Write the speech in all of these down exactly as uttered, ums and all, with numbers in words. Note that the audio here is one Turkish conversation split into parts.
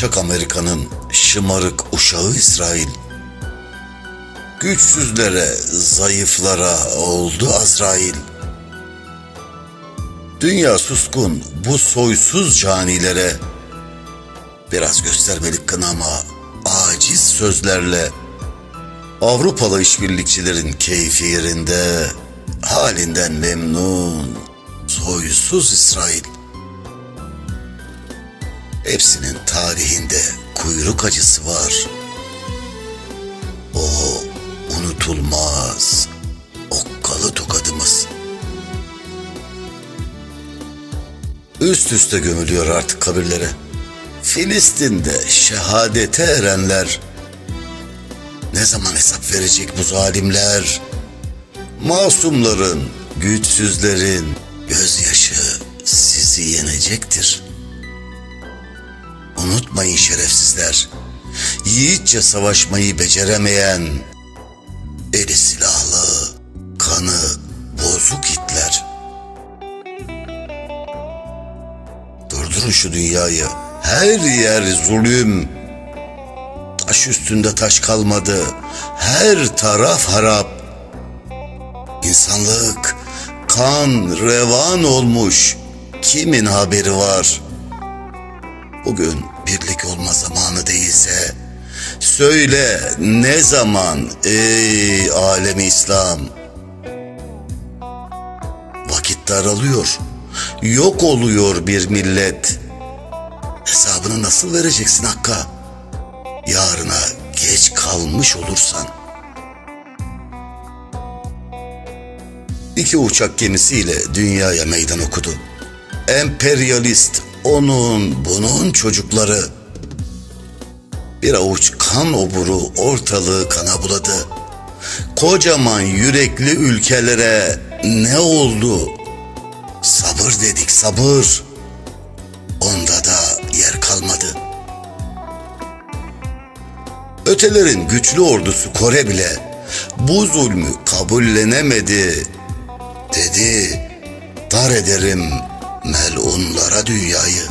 alçak Amerika'nın şımarık uşağı İsrail, güçsüzlere, zayıflara oldu Azrail. Dünya suskun bu soysuz canilere, biraz göstermelik kınama, aciz sözlerle. Avrupalı işbirlikçilerin keyfi yerinde, halinden memnun, soysuz İsrail. Hepsinin tarihinde kuyruk acısı var. O unutulmaz, okkalı tokadımız. Üst üste gömülüyor artık kabirlere. Filistin'de şehadete erenler. Ne zaman hesap verecek bu zalimler? Masumların, güçsüzlerin gözyaşı sizi yenecektir. Unutmayın şerefsizler, yiğitçe savaşmayı beceremeyen, eli silahlı, kanı bozuk Hitler. Durdurun şu dünyayı, her yer zulüm. Taş üstünde taş kalmadı, her taraf harap. İnsanlık kan revan olmuş, kimin haberi var? Bugün birlik olma zamanı değilse, söyle ne zaman ey alemi İslam? Vakit daralıyor, yok oluyor bir millet. Hesabını nasıl vereceksin Hakk'a? Yarına geç kalmış olursan. İki uçak gemisiyle dünyaya meydan okudu. Emperyalist, onun bunun çocukları. Bir avuç kan oburu ortalığı kana buladı. Kocaman yürekli ülkelere ne oldu? Sabır dedik, sabır. Onda da yer kalmadı. Ötelerin güçlü ordusu Kore bile bu zulmü kabullenemedi. Dedi, dar ederim melunlara dünyayı.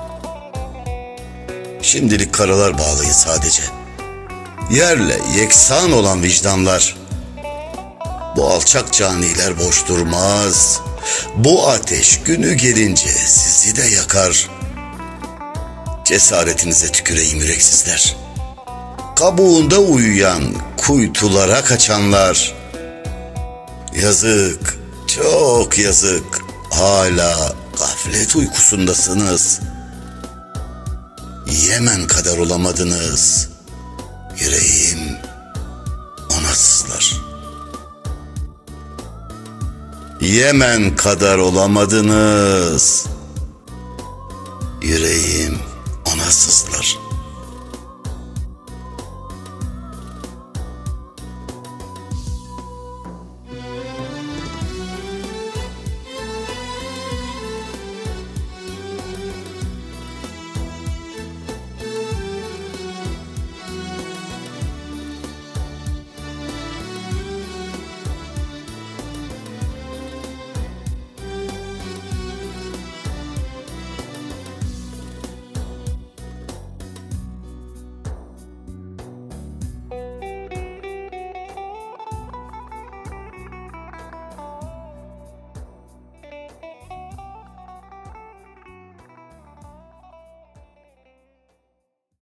Şimdilik karalar bağlıyız sadece. Yerle yeksan olan vicdanlar. Bu alçak caniler boş durmaz. Bu ateş günü gelince sizi de yakar. Cesaretinize tüküreyim yüreksizler. Kabuğunda uyuyan kuytulara kaçanlar. Yazık, çok yazık. Hala gaflet uykusundasınız. Yemen kadar olamadınız. Yüreğim ona sızlar. Yemen kadar olamadınız. Yüreğim ona sızlar.